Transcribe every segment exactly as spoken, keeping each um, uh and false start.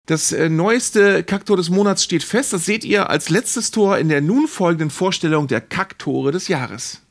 Das äh, neueste Kacktor des Monats steht fest. Das seht ihr als letztes Tor in der nun folgenden Vorstellung der Kacktore des Jahres.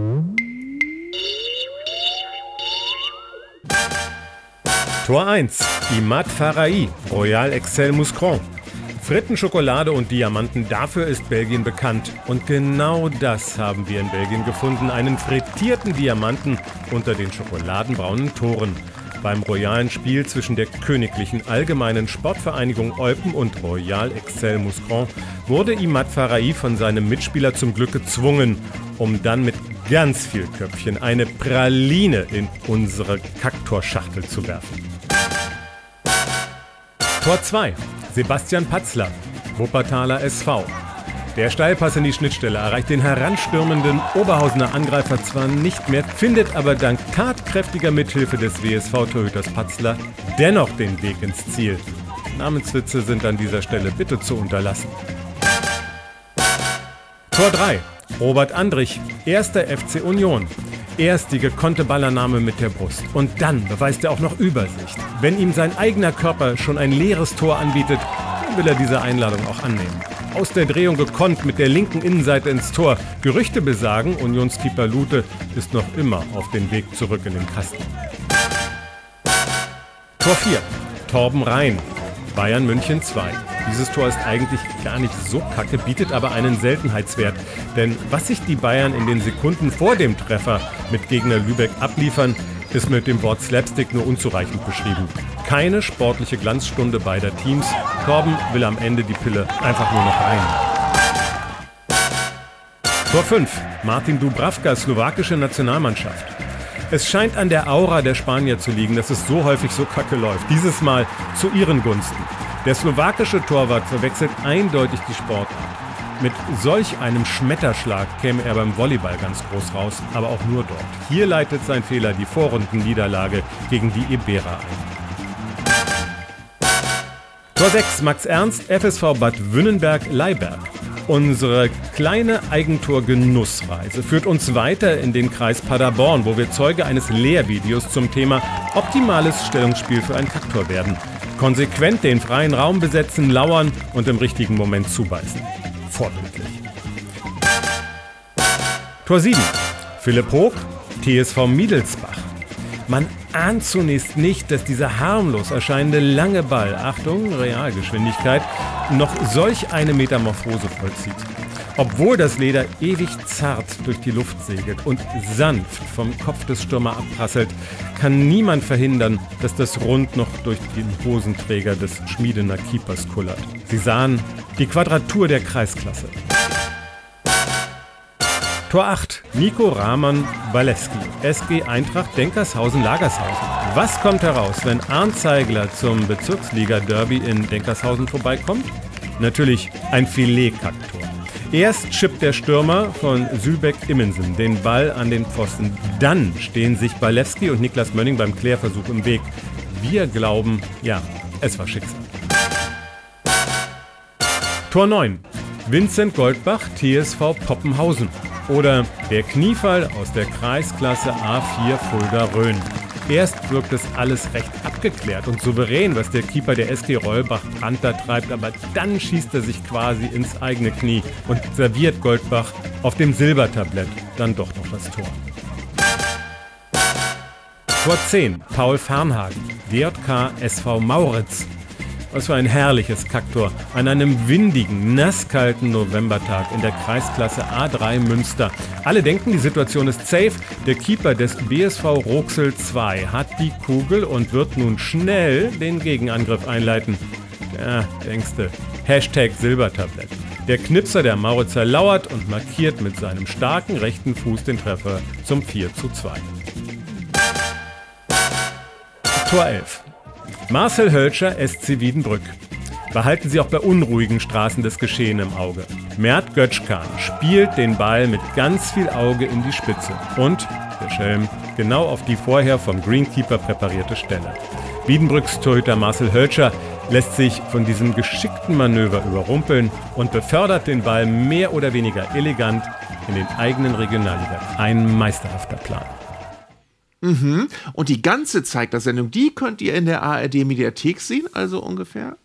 Tor eins. Imad Farahi, Royal Excel Mouscron. Fritten, Schokolade und Diamanten, dafür ist Belgien bekannt. Und genau das haben wir in Belgien gefunden. Einen frittierten Diamanten unter den schokoladenbraunen Toren. Beim royalen Spiel zwischen der Königlichen Allgemeinen Sportvereinigung Eupen und Royal Excel Mouscron wurde Imad Farahi von seinem Mitspieler zum Glück gezwungen, um dann mit ganz viel Köpfchen eine Praline in unsere Kacktorschachtel zu werfen. Tor zwei. Sebastian Patzler, Wuppertaler S V. Der Steilpass in die Schnittstelle erreicht den heranstürmenden Oberhausener Angreifer zwar nicht mehr, findet aber dank tatkräftiger Mithilfe des W S V-Torhüters Patzler dennoch den Weg ins Ziel. Namenswitze sind an dieser Stelle bitte zu unterlassen. Tor drei. Robert Andrich, erster F C Union. Erst die gekonnte Ballannahme mit der Brust. Und dann beweist er auch noch Übersicht. Wenn ihm sein eigener Körper schon ein leeres Tor anbietet, dann will er diese Einladung auch annehmen. Aus der Drehung gekonnt mit der linken Innenseite ins Tor. Gerüchte besagen, Unionskeeper Lute ist noch immer auf dem Weg zurück in den Kasten. Tor vier. Torben Rhein, Bayern München zwei. Dieses Tor ist eigentlich gar nicht so kacke, bietet aber einen Seltenheitswert. Denn was sich die Bayern in den Sekunden vor dem Treffer mit Gegner Lübeck abliefern, ist mit dem Wort Slapstick nur unzureichend beschrieben. Keine sportliche Glanzstunde beider Teams. Torben will am Ende die Pille einfach nur noch rein. Tor fünf. Martin Dubravka, slowakische Nationalmannschaft. Es scheint an der Aura der Spanier zu liegen, dass es so häufig so kacke läuft. Dieses Mal zu ihren Gunsten. Der slowakische Torwart verwechselt eindeutig die Sportart. Mit solch einem Schmetterschlag käme er beim Volleyball ganz groß raus, aber auch nur dort. Hier leitet sein Fehler die Vorrundenniederlage gegen die Iberer ein. Tor sechs. Max Ernst, F S V Bad Wünnenberg-Leiberg. Unsere kleine Eigentor-Genussreise führt uns weiter in den Kreis Paderborn, wo wir Zeuge eines Lehrvideos zum Thema optimales Stellungsspiel für ein Kacktor werden. Konsequent den freien Raum besetzen, lauern und im richtigen Moment zubeißen. Vorbildlich. Tor sieben. Philipp Hoog, T S V Miedelsbach. Man ahnt zunächst nicht, dass dieser harmlos erscheinende lange Ball, Achtung, Realgeschwindigkeit, noch solch eine Metamorphose vollzieht. Obwohl das Leder ewig zart durch die Luft segelt und sanft vom Kopf des Stürmers abprasselt, kann niemand verhindern, dass das Rund noch durch den Hosenträger des Schmiedener Keepers kullert. Sie sahen die Quadratur der Kreisklasse. Tor acht. Nico Rahman Walewski, S G Eintracht Denkershausen-Lagershausen. Was kommt heraus, wenn Arndt Zeigler zum Bezirksliga-Derby in Denkershausen vorbeikommt? Natürlich ein Filet-Kacktor. Erst chippt der Stürmer von Sülbeck-Immensen den Ball an den Pfosten. Dann stehen sich Walewski und Niklas Mönning beim Klärversuch im Weg. Wir glauben, ja, es war Schicksal. Tor neun. Vincent Goldbach, T S V Poppenhausen. Oder der Kniefall aus der Kreisklasse A vier Fulda-Rhön. Erst wirkt es alles recht abgeklärt und souverän, was der Keeper der S G Rollbach Panther treibt, aber dann schießt er sich quasi ins eigene Knie und serviert Goldbach auf dem Silbertablett dann doch noch das Tor. Tor zehn. Paul Fernhagen, D J K S V Mauritz. Was für ein herrliches Kacktor an einem windigen, nasskalten Novembertag in der Kreisklasse A drei Münster. Alle denken, die Situation ist safe. Der Keeper des B S V Roxel zwei hat die Kugel und wird nun schnell den Gegenangriff einleiten. Ja, denkste. Hashtag Silbertablett. Der Knipser der Mauritzer lauert und markiert mit seinem starken rechten Fuß den Treffer zum vier zu zwei. Tor elf. Marcel Hölscher, S C Wiedenbrück. Behalten Sie auch bei unruhigen Straßen das Geschehen im Auge. Mert Götschkan spielt den Ball mit ganz viel Auge in die Spitze. Und, der Schelm, genau auf die vorher vom Greenkeeper präparierte Stelle. Wiedenbrücks Torhüter Marcel Hölscher lässt sich von diesem geschickten Manöver überrumpeln und befördert den Ball mehr oder weniger elegant in den eigenen Regionalliga. Ein meisterhafter Plan. Mhm. Und die ganze Zeigler-Sendung, die könnt ihr in der A R D-Mediathek sehen, also ungefähr